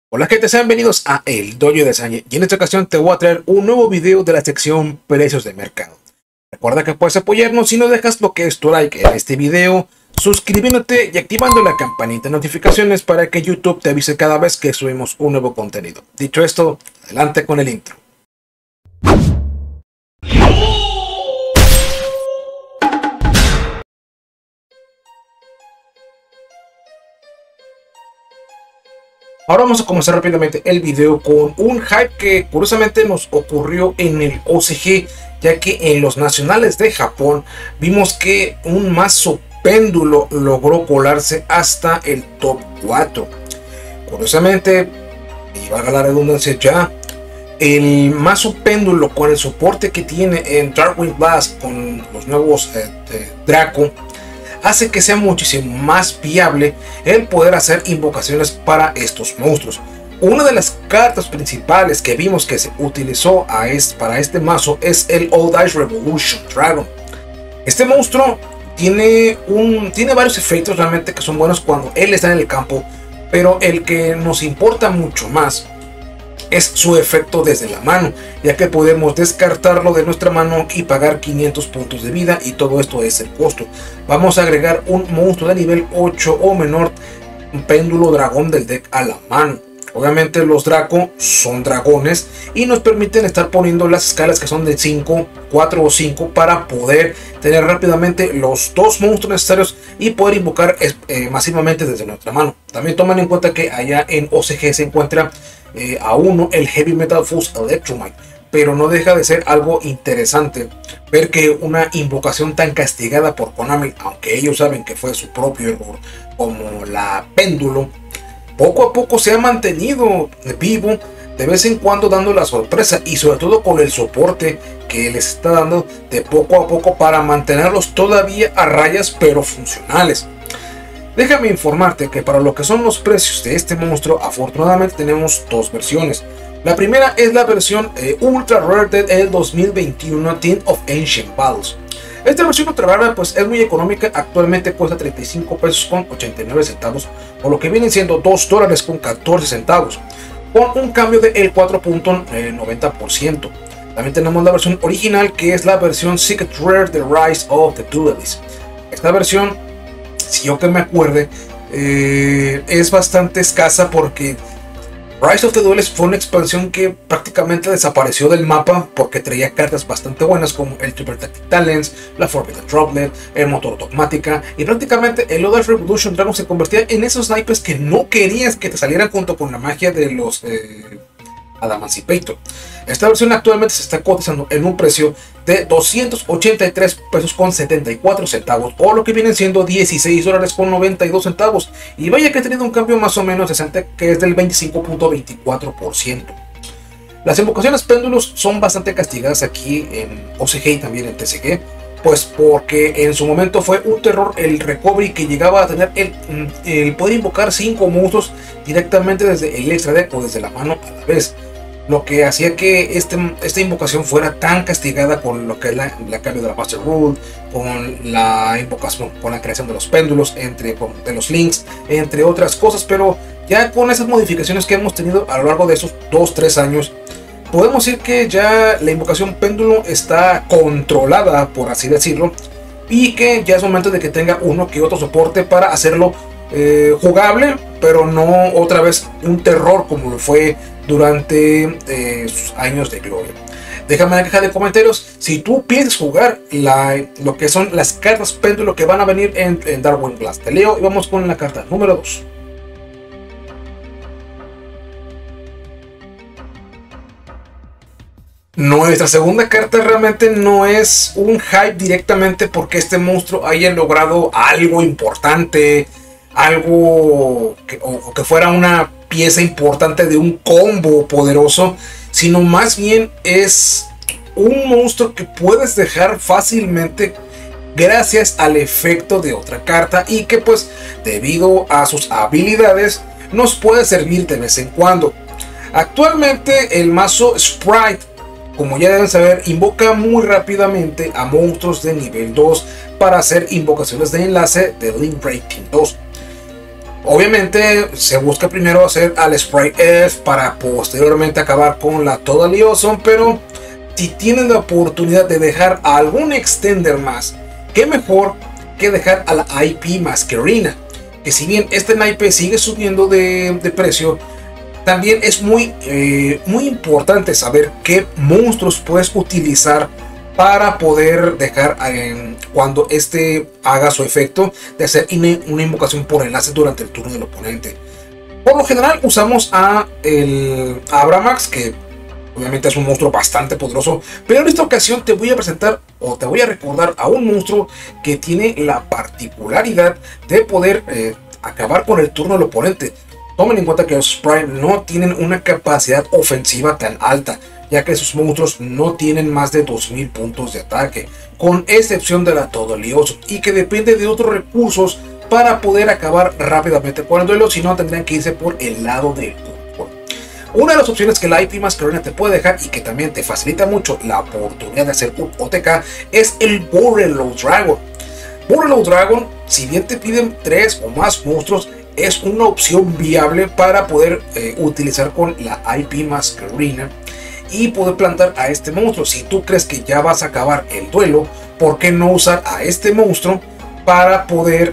Hola gente, sean bienvenidos a El Dojo de Sañe y en esta ocasión te voy a traer un nuevo video de la sección Precios de Mercado. Recuerda que puedes apoyarnos si no dejas lo que es tu like en este video, suscribiéndote y activando la campanita de notificaciones para que YouTube te avise cada vez que subimos un nuevo contenido. Dicho esto, adelante con el intro. Ahora vamos a comenzar rápidamente el video con un hype que curiosamente nos ocurrió en el OCG, ya que en los nacionales de Japón vimos que un mazo péndulo logró colarse hasta el top 4. Curiosamente, y valga la redundancia ya, el mazo péndulo con el soporte que tiene en Darkwind Blast con los nuevos Draco hace que sea muchísimo más viable el poder hacer invocaciones para estos monstruos. Una de las cartas principales que vimos que se utilizó para este mazo es el Old Ice Revolution Dragon. Este monstruo tiene varios efectos realmente que son buenos cuando él está en el campo, pero el que nos importa mucho más es su efecto desde la mano, ya que podemos descartarlo de nuestra mano y pagar 500 puntos de vida, y todo esto es el costo. Vamos a agregar un monstruo de nivel 8 o menor, un péndulo dragón del deck a la mano. Obviamente los Draco son dragones y nos permiten estar poniendo las escalas que son de 5, 4 o 5 para poder tener rápidamente los dos monstruos necesarios y poder invocar masivamente desde nuestra mano. También toman en cuenta que allá en OCG se encuentra a uno el Heavy Metal Fuse Electromite, pero no deja de ser algo interesante ver que una invocación tan castigada por Konami, aunque ellos saben que fue su propio error, como la péndulo, poco a poco se ha mantenido vivo, de vez en cuando dando la sorpresa, y sobre todo con el soporte que les está dando de poco a poco para mantenerlos todavía a rayas pero funcionales. Déjame informarte que para lo que son los precios de este monstruo, afortunadamente tenemos dos versiones. La primera es la versión Ultra Rare del 2021 Team of Ancient Battles. Esta versión ultra rara pues es muy económica, actualmente cuesta 35 pesos con 89 centavos, o lo que vienen siendo 2 dólares con 14 centavos, con un cambio del 4.90%. También tenemos la versión original, que es la versión Secret Rare The Rise of the Duelist. Esta versión, si yo que me acuerde, es bastante escasa porque Rise of the Duelist fue una expansión que prácticamente desapareció del mapa porque traía cartas bastante buenas como el Triple Tactic Talents, la Forbidden Droplet, el Motor Dogmática, y prácticamente el Old Ice Revolution Dragon se convertía en esos naipes que no querías que te salieran junto con la magia de los Adamancipator. Esta versión actualmente se está cotizando en un precio de 283 pesos con 74 centavos, o lo que vienen siendo 16 dólares con 92 centavos, y vaya que ha tenido un cambio más o menos decente, que es del 25.24%. Las invocaciones péndulos son bastante castigadas aquí en OCG y también en TCG, pues porque en su momento fue un terror el recovery, que llegaba a tener el poder invocar 5 monstruos directamente desde el extra deck o desde la mano a la vez, lo que hacía que esta invocación fuera tan castigada con lo que es la cambio de la Master Rule, con la invocación, con la creación de los péndulos, de los links, entre otras cosas. Pero ya con esas modificaciones que hemos tenido a lo largo de esos 2-3 años, podemos decir que ya la invocación péndulo está controlada, por así decirlo, y que ya es momento de que tenga uno que otro soporte para hacerlo jugable, pero no otra vez un terror como lo fue durante sus años de gloria. Déjame en la caja de comentarios si tú piensas jugar lo que son las cartas péndulo que van a venir en Darkwind Blast. Te leo y vamos con la carta número 2. Nuestra segunda carta realmente no es un hype directamente porque este monstruo haya logrado algo importante, algo que fuera una pieza importante de un combo poderoso, sino más bien es un monstruo que puedes dejar fácilmente gracias al efecto de otra carta, y que pues debido a sus habilidades nos puede servir de vez en cuando. Actualmente el mazo Sprite, como ya deben saber, invoca muy rápidamente a monstruos de nivel 2 para hacer invocaciones de enlace de Link Breaking 2. Obviamente se busca primero hacer al Sprite F para posteriormente acabar con la Totally Awesome, pero si tienen la oportunidad de dejar a algún extender más, qué mejor que dejar a la IP Masquerina, que si bien este naipe sigue subiendo de precio, también es muy importante saber qué monstruos puedes utilizar para poder dejar cuando este haga su efecto de hacer una invocación por enlace durante el turno del oponente. Por lo general usamos a el Abramax, que obviamente es un monstruo bastante poderoso, pero en esta ocasión te voy a presentar o te voy a recordar a un monstruo que tiene la particularidad de poder acabar con el turno del oponente. Tomen en cuenta que los Sprite no tienen una capacidad ofensiva tan alta, ya que sus monstruos no tienen más de 2000 puntos de ataque, con excepción de la Totally Awesome, y que depende de otros recursos para poder acabar rápidamente con el duelo, si no tendrían que irse por el lado del control. Una de las opciones que la IP Masquerina te puede dejar y que también te facilita mucho la oportunidad de hacer un OTK es el Borreload Dragon. Borreload Dragon, si bien te piden 3 o más monstruos, es una opción viable para poder utilizar con la IP Masquerina y poder plantar a este monstruo. Si tú crees que ya vas a acabar el duelo, ¿por qué no usar a este monstruo para poder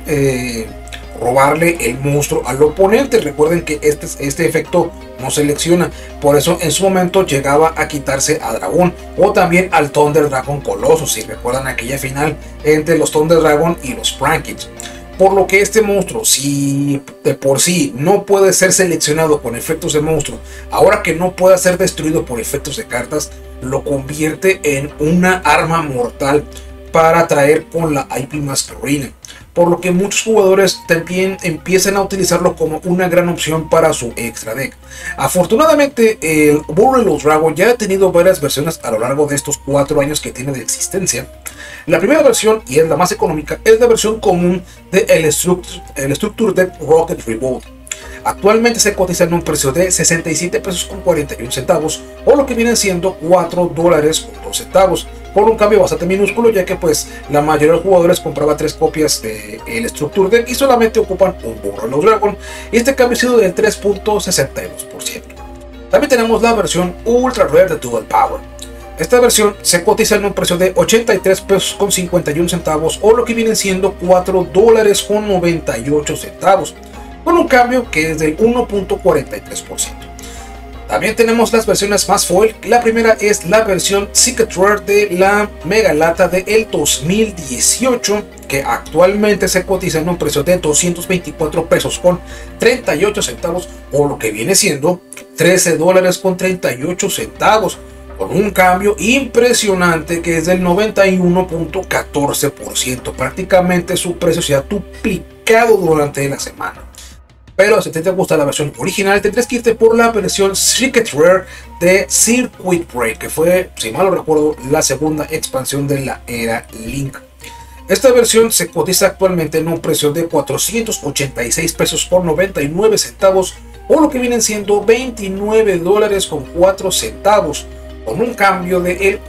robarle el monstruo al oponente? Recuerden que este efecto no selecciona, por eso en su momento llegaba a quitarse a Dragón o también al Thunder Dragon Colossus, si recuerdan aquella final entre los Thunder Dragon y los Frankins. Por lo que este monstruo, si de por sí no puede ser seleccionado con efectos de monstruo, ahora que no pueda ser destruido por efectos de cartas, lo convierte en una arma mortal para traer con la IP Masquerina. Por lo que muchos jugadores también empiezan a utilizarlo como una gran opción para su extra deck. Afortunadamente, el Borreload Dragon ya ha tenido varias versiones a lo largo de estos 4 años que tiene de existencia. La primera versión, y es la más económica, es la versión común de el Structure Deck Rocket Revolt. Actualmente se cotiza en un precio de 67 pesos con 41 centavos, o lo que vienen siendo 4 dólares con 2 centavos, por un cambio bastante minúsculo, ya que pues la mayoría de los jugadores compraba 3 copias del Structure Deck y solamente ocupan un Borreload Dragon, y este cambio ha sido del 3.62%. También tenemos la versión Ultra Rare de Dual Power. Esta versión se cotiza en un precio de 83 pesos con 51 centavos, o lo que vienen siendo 4 dólares con 98 centavos, con un cambio que es del 1.43%. También tenemos las versiones más foil. La primera es la versión Secret Rare de la Mega Lata del 2018, que actualmente se cotiza en un precio de 224 pesos con 38 centavos, o lo que viene siendo 13 dólares con 38 centavos, con un cambio impresionante que es del 91.14%. Prácticamente su precio se ha duplicado durante la semana. Pero si te gusta la versión original, tendrás que irte por la versión Secret Rare de Circuit Break, que fue, si mal no recuerdo, la segunda expansión de la era Link. Esta versión se cotiza actualmente en un precio de 486 pesos con 99 centavos, o lo que vienen siendo 29 dólares con 4 centavos, con un cambio de el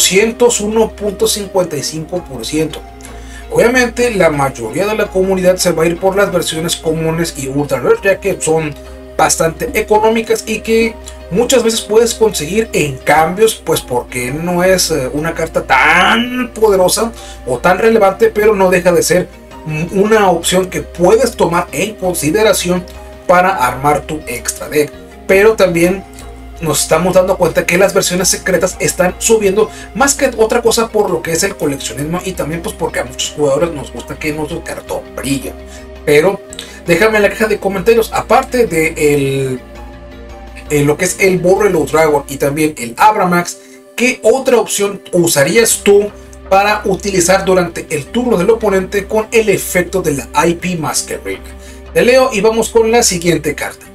401.55%. Obviamente la mayoría de la comunidad se va a ir por las versiones comunes y ultra rare, ya que son bastante económicas y que muchas veces puedes conseguir en cambios, pues porque no es una carta tan poderosa o tan relevante, pero no deja de ser una opción que puedes tomar en consideración para armar tu extra deck. Pero también nos estamos dando cuenta que las versiones secretas están subiendo más que otra cosa por lo que es el coleccionismo, y también pues porque a muchos jugadores nos gusta que nuestro cartón brille. Pero déjame en la caja de comentarios, aparte de lo que es el Borreload Dragon y también el Abramax, ¿qué otra opción usarías tú para utilizar durante el turno del oponente con el efecto de la IP Masquerina? Te leo y vamos con la siguiente carta.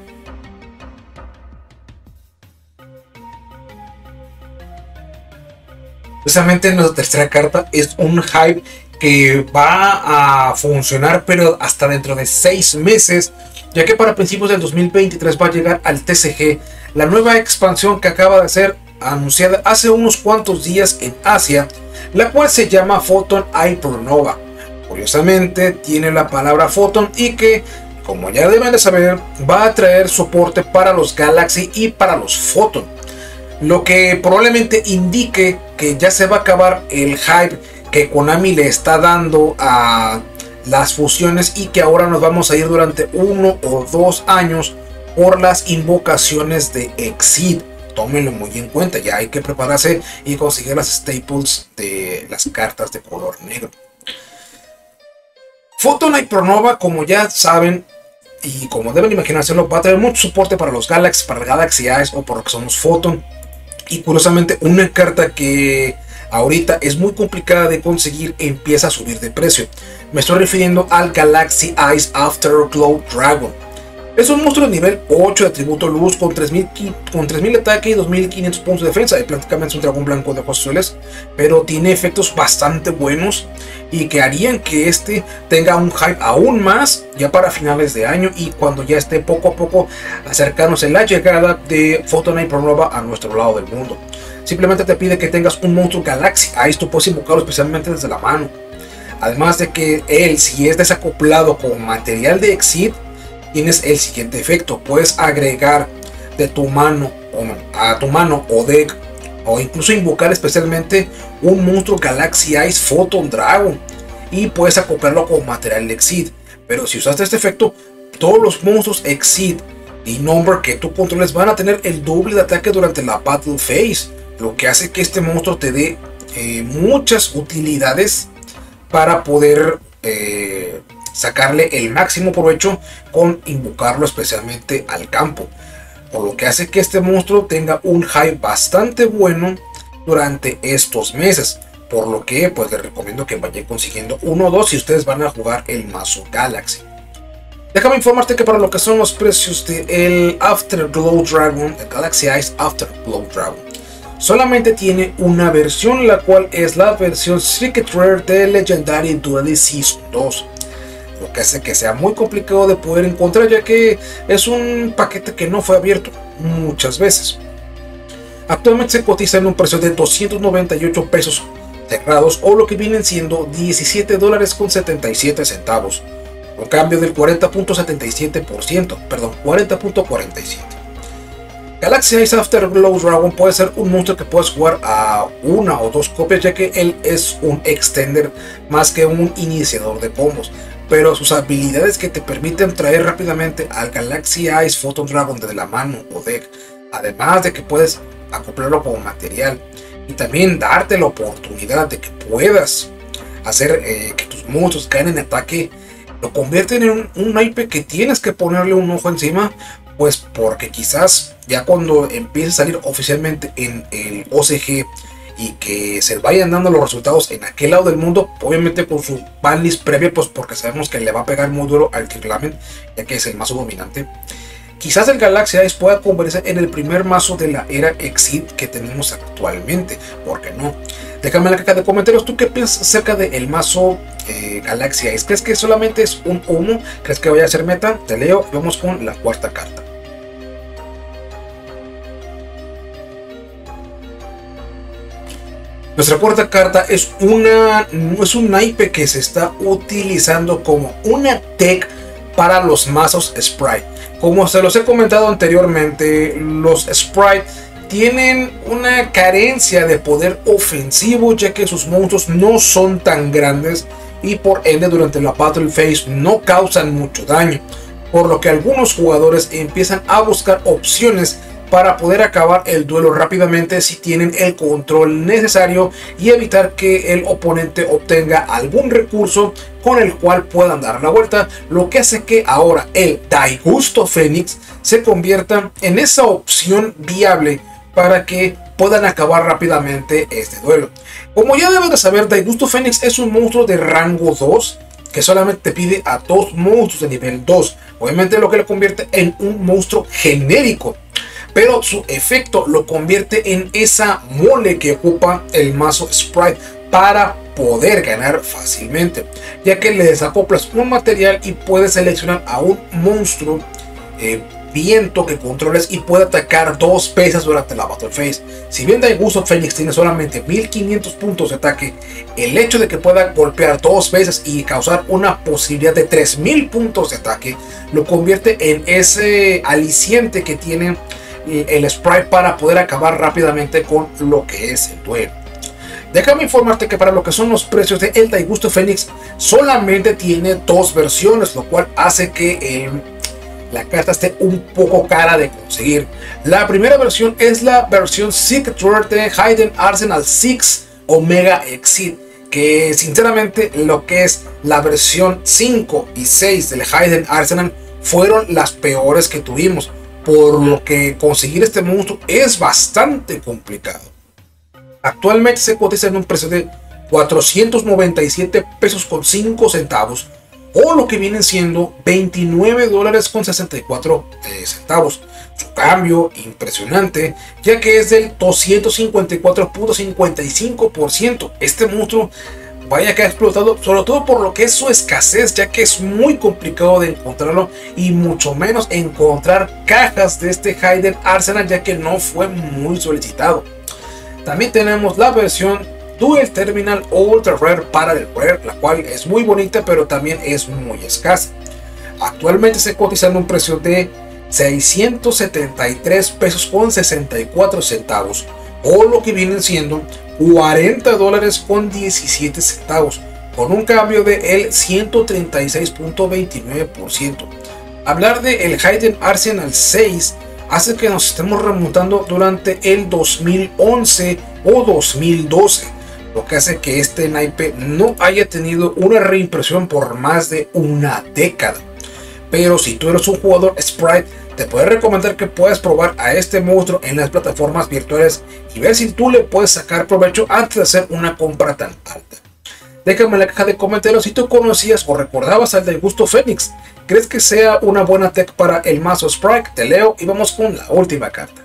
Precisamente nuestra tercera carta es un hype que va a funcionar, pero hasta dentro de 6 meses, ya que para principios del 2023 va a llegar al TCG la nueva expansión que acaba de ser anunciada hace unos cuantos días en Asia, la cual se llama Photon Hypernova. Curiosamente tiene la palabra Photon, y que como ya deben de saber, va a traer soporte para los Galaxy y para los Photon, lo que probablemente indique que ya se va a acabar el hype que Konami le está dando a las fusiones y que ahora nos vamos a ir durante 1 o 2 años por las invocaciones de Exceed. Tómenlo muy en cuenta, ya hay que prepararse y conseguir las staples de las cartas de color negro. Photon y Pronova, como ya saben y como deben imaginárselo, va a tener mucho soporte para los Galaxy, para el Galaxy Eyes o por lo que son los Photon. Y curiosamente, una carta que ahorita es muy complicada de conseguir empieza a subir de precio. Me estoy refiriendo al Galaxy Eyes Afterglow Dragon. Es un monstruo de nivel 8 de atributo luz con 3000 de ataque y 2500 puntos de defensa. Prácticamente es un dragón blanco de ojos azules, pero tiene efectos bastante buenos y que harían que este tenga un hype aún más ya para finales de año y cuando ya esté poco a poco acercándose la llegada de Photon y Pronova a nuestro lado del mundo. Simplemente te pide que tengas un monstruo Galaxy Eyes, tú puedes invocarlo especialmente desde la mano. Además de que él, si es desacoplado con material de Exceed, tienes el siguiente efecto: puedes agregar de tu mano a tu mano o deck, o incluso invocar especialmente un monstruo Galaxy Eyes Photon Dragon y puedes acoplarlo con material de Exceed. Pero si usaste este efecto, todos los monstruos Exceed y Number que tú controles van a tener el doble de ataque durante la Battle Phase, lo que hace que este monstruo te dé muchas utilidades para poder sacarle el máximo provecho con invocarlo especialmente al campo, por lo que hace que este monstruo tenga un hype bastante bueno durante estos meses, por lo que pues les recomiendo que vayan consiguiendo 1 o 2 si ustedes van a jugar el mazo Galaxy. Déjame informarte que para lo que son los precios del Afterglow Dragon, el Galaxy Eyes Afterglow Dragon, solamente tiene una versión, la cual es la versión Secret Rare de Legendary Duelist Season 2, lo que hace que sea muy complicado de poder encontrar, ya que es un paquete que no fue abierto muchas veces. Actualmente se cotiza en un precio de 298 pesos cerrados, o lo que vienen siendo $17.77, un cambio del 40.77%, perdón, 40.47%. Galaxy Eyes Afterglow Dragon puede ser un monstruo que puedes jugar a 1 o 2 copias, ya que él es un extender más que un iniciador de combos, pero sus habilidades que te permiten traer rápidamente al Galaxy Eyes Photon Dragon desde la mano o deck, además de que puedes acoplarlo como material y también darte la oportunidad de que puedas hacer que tus monstruos caigan en ataque, lo convierten en un naipe que tienes que ponerle un ojo encima, pues porque quizás ya cuando empiece a salir oficialmente en el OCG y que se vayan dando los resultados en aquel lado del mundo, obviamente con su banlist previa, pues porque sabemos que le va a pegar muy duro al Kirlamen, ya que es el mazo dominante. Quizás el Galaxy Eyes pueda convertirse en el primer mazo de la era Exceed que tenemos actualmente, ¿por qué no? Déjame en la caja de comentarios, ¿tú qué piensas acerca del mazo Galaxy Eyes? ¿Crees que solamente es un humo? ¿Crees que vaya a ser meta? Te leo y vamos con la cuarta carta. Nuestra cuarta carta es un naipe que se está utilizando como una tech para los mazos Sprite. Como se los he comentado anteriormente, los Sprite tienen una carencia de poder ofensivo, ya que sus monstruos no son tan grandes y por ende durante la Battle Phase no causan mucho daño, por lo que algunos jugadores empiezan a buscar opciones para poder acabar el duelo rápidamente si tienen el control necesario y evitar que el oponente obtenga algún recurso con el cual puedan dar la vuelta, lo que hace que ahora el Daigusto Fénix se convierta en esa opción viable para que puedan acabar rápidamente este duelo. Como ya deben de saber, Daigusto Fénix es un monstruo de rango 2 que solamente te pide a 2 monstruos de nivel 2, obviamente lo que lo convierte en un monstruo genérico, pero su efecto lo convierte en esa mole que ocupa el mazo Sprite para poder ganar fácilmente, ya que le desacoplas un material y puedes seleccionar a un monstruo viento que controles y puede atacar 2 veces durante la Battle Phase. Si bien Daigusto Fénix tiene solamente 1500 puntos de ataque, el hecho de que pueda golpear 2 veces y causar una posibilidad de 3000 puntos de ataque lo convierte en ese aliciente que tiene el sprite para poder acabar rápidamente con lo que es el duelo. Déjame informarte que para lo que son los precios de el Daigusto Fénix solamente tiene 2 versiones, lo cual hace que la carta esté un poco cara de conseguir. La primera versión es la versión Secret Rare de Hidden Arsenal 6 Omega Exceed, que sinceramente lo que es la versión 5 y 6 del Hidden Arsenal fueron las peores que tuvimos, por lo que conseguir este monstruo es bastante complicado. Actualmente se cotiza en un precio de 497 pesos con 5 centavos, o lo que vienen siendo 29 dólares con 64 centavos. Su cambio impresionante, ya que es del 254.55%. Este monstruo vaya que ha explotado, sobre todo por lo que es su escasez, ya que es muy complicado de encontrarlo y mucho menos encontrar cajas de este Hidden Arsenal, ya que no fue muy solicitado. También tenemos la versión Dual Terminal Ultra Rare para el Rare, la cual es muy bonita pero también es muy escasa. Actualmente se cotiza en un precio de 673 pesos con 64 centavos, o lo que vienen siendo 40 dólares con 17 centavos, con un cambio de el 136.29%. Hablar de el Hidden Arsenal 6 hace que nos estemos remontando durante el 2011 o 2012, lo que hace que este naipe no haya tenido una reimpresión por más de una década. Pero si tú eres un jugador Sprite, te puedo recomendar que puedas probar a este monstruo en las plataformas virtuales y ver si tú le puedes sacar provecho antes de hacer una compra tan alta. Déjame en la caja de comentarios si tú conocías o recordabas al Daigusto Fénix. ¿Crees que sea una buena tech para el mazo Sprite? Te leo y vamos con la última carta.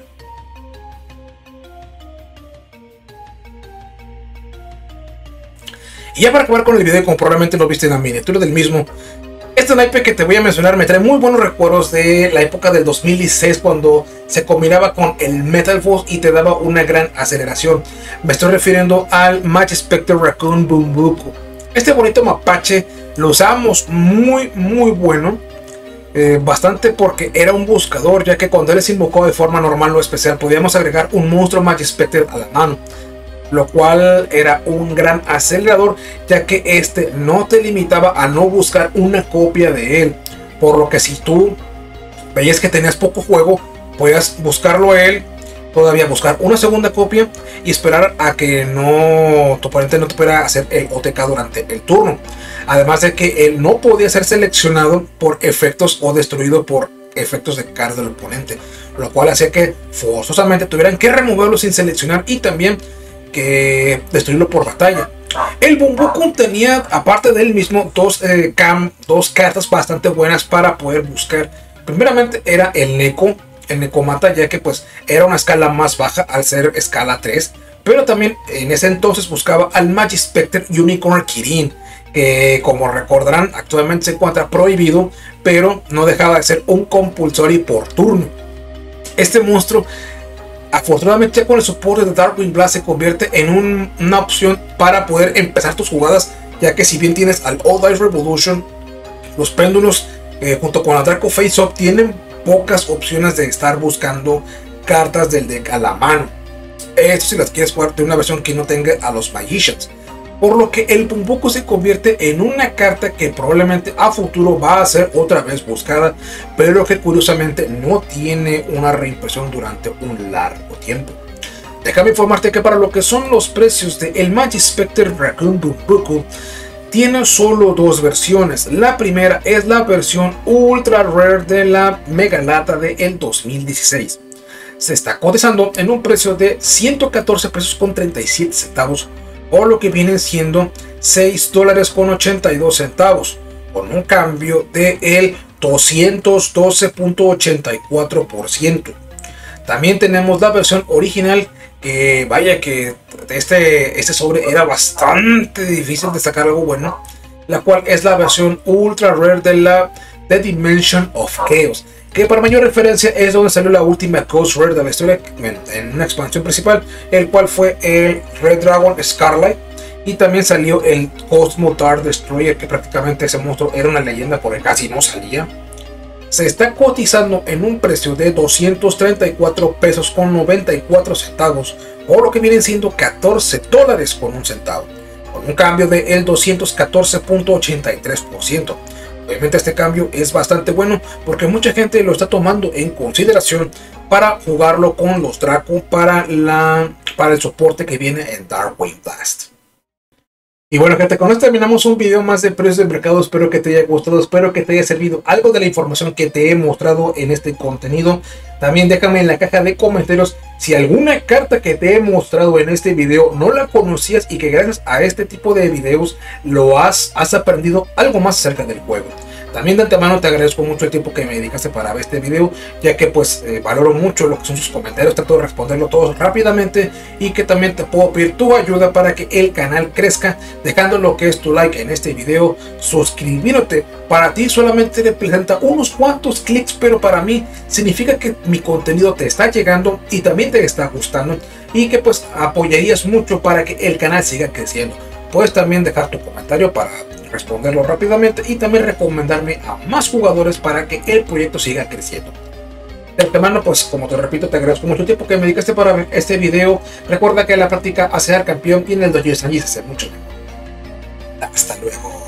Y ya para acabar con el video, como probablemente lo viste en la miniatura del mismo, este naipe que te voy a mencionar me trae muy buenos recuerdos de la época del 2016, cuando se combinaba con el Metal Force y te daba una gran aceleración. Me estoy refiriendo al Match Spectre Raccoon Bumbuku. Este bonito mapache lo usamos muy bueno, bastante, porque era un buscador, ya que cuando él se invocó de forma normal o especial podíamos agregar un monstruo Match Spectre a la mano, lo cual era un gran acelerador, ya que este no te limitaba a no buscar una copia de él, por lo que si tú veías que tenías poco juego, podías buscarlo a él, todavía buscar una segunda copia y esperar a que tu oponente no te pudiera hacer el OTK durante el turno. Además de que él no podía ser seleccionado por efectos o destruido por efectos de carga del oponente, lo cual hacía que forzosamente tuvieran que removerlo sin seleccionar y también que destruirlo por batalla. El Bumbuku tenía, aparte de él mismo, dos cartas bastante buenas para poder buscar. Primeramente era el Nekomata, ya que pues era una escala más baja al ser escala 3, pero también en ese entonces buscaba al Magic Spectre Unicorn Kirin, que como recordarán actualmente se encuentra prohibido, pero no dejaba de ser un compulsory por turno. Este monstruo, afortunadamente, ya con el soporte de Darkwing Blast, se convierte en una opción para poder empezar tus jugadas, ya que si bien tienes al All Dice Revolution, los péndulos junto con la Draco Face Up tienen pocas opciones de estar buscando cartas del deck a la mano. Esto si las quieres jugar de una versión que no tenga a los Magicians. Por lo que el Bumbuku se convierte en una carta que probablemente a futuro va a ser otra vez buscada, pero que curiosamente no tiene una reimpresión durante un largo tiempo. Déjame informarte que para lo que son los precios de el Magic Spectre Raccoon Bumbuku, tiene solo 2 versiones. La primera es la versión Ultra Rare de la Mega Lata del 2016. Se está cotizando en un precio de 114 pesos con 37 centavos, o lo que vienen siendo 6 dólares con 82 centavos, con un cambio de el 212.84%. También tenemos la versión original, que vaya que este sobre era bastante difícil de sacar algo bueno, la cual es la versión Ultra Rare de la The Dimension of Chaos. que para mayor referencia es donde salió la última Ghost Rare de la historia en una expansión principal, el cual fue el Red Dragon Scarlet. Y también salió el Cosmo Star Destroyer, que prácticamente ese monstruo era una leyenda porque casi no salía. Se está cotizando en un precio de 234 pesos con 94 centavos, o lo que vienen siendo 14 dólares con un centavo, con un cambio de el 214.83%. Obviamente este cambio es bastante bueno porque mucha gente lo está tomando en consideración para jugarlo con los Draco para el soporte que viene en Darkwing Blast. Y bueno, gente, con esto terminamos un video más de precios de mercado. Espero que te haya gustado, espero que te haya servido algo de la información que te he mostrado en este contenido. También déjame en la caja de comentarios si alguna carta que te he mostrado en este video no la conocías y que gracias a este tipo de videos has aprendido algo más acerca del juego. También de antemano te agradezco mucho el tiempo que me dedicaste para ver este video, ya que pues valoro mucho lo que son sus comentarios, trato de responderlo todos rápidamente y que también te puedo pedir tu ayuda para que el canal crezca, dejando lo que es tu like en este video, suscribiéndote. Para ti solamente representa unos cuantos clics, pero para mí significa que mi contenido te está llegando y también te está gustando y que pues apoyarías mucho para que el canal siga creciendo. Puedes también dejar tu comentario para responderlo rápidamente y también recomendarme a más jugadores para que el proyecto siga creciendo. De antemano, pues como te repito, te agradezco mucho el tiempo que me dedicaste para ver este video. Recuerda que la práctica hace al campeón y en el dojo de Sanji se hace mucho mejor. Hasta luego.